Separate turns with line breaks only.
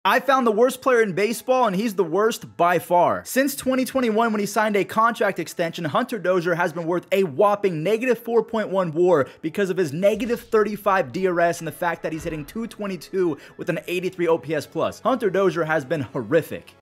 I found the worst player in baseball, and he's the worst by far. Since 2021, when he signed a contract extension, Hunter Dozier has been worth a whopping -4.1 WAR because of his -35 DRS and the fact that he's hitting 222 with an 83 OPS plus. Hunter Dozier has been horrific.